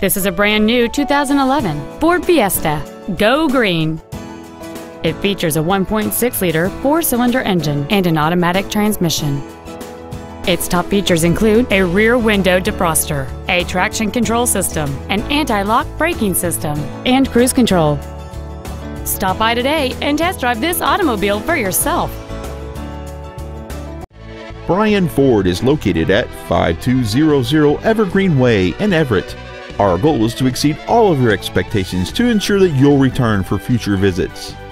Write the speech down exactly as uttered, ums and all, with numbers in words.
This is a brand new two thousand eleven Ford Fiesta. Go green! It features a one point six liter four-cylinder engine and an automatic transmission. Its top features include a rear window defroster, a traction control system, an anti-lock braking system, and cruise control. Stop by today and test drive this automobile for yourself. Brien Ford is located at five two zero zero Evergreen Way in Everett. Our goal is to exceed all of your expectations to ensure that you'll return for future visits.